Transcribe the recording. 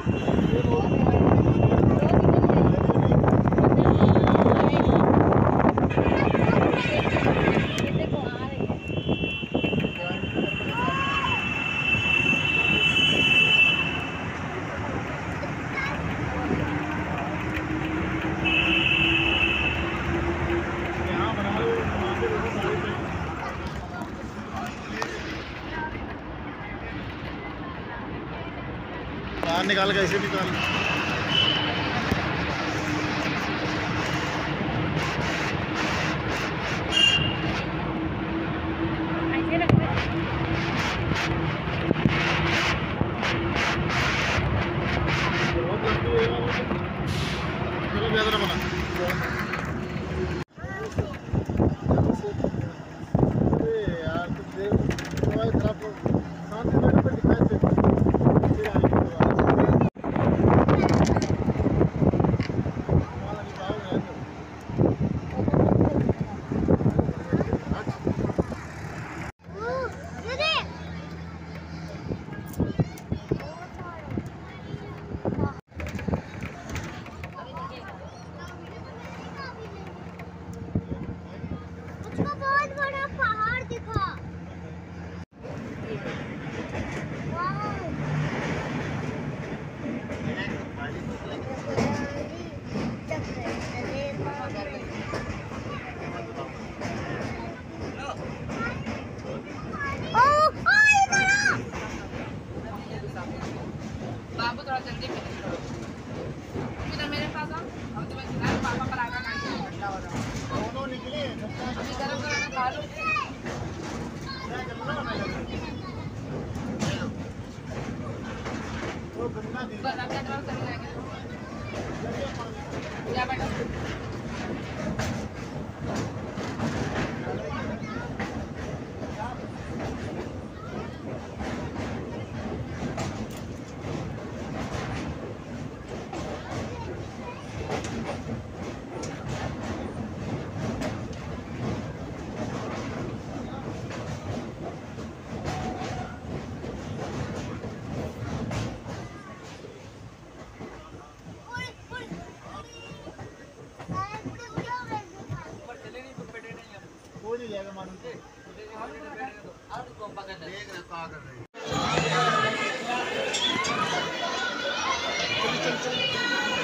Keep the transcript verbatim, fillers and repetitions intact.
बाहर निकाल के ऐसे निकाल। चलो बेहतर बना। यार तो देख खराब शांति जगह पे दिखाई दे। बाबू थोड़ा जल्दी फिनिश करो। इधर मेरे पास आओ। हम तुम्हें खिलाएं। पापा पर आगा नहीं ठंडा हो रहा है। दोनों निकले। अभी गरम गरम खा लो। वो गंदा दी। गरम गरम चल जाएगा। क्या बेटा? कोई नहीं जाएगा मालूम से। देख रहे क्या कर रहे हैं। चल चल चल।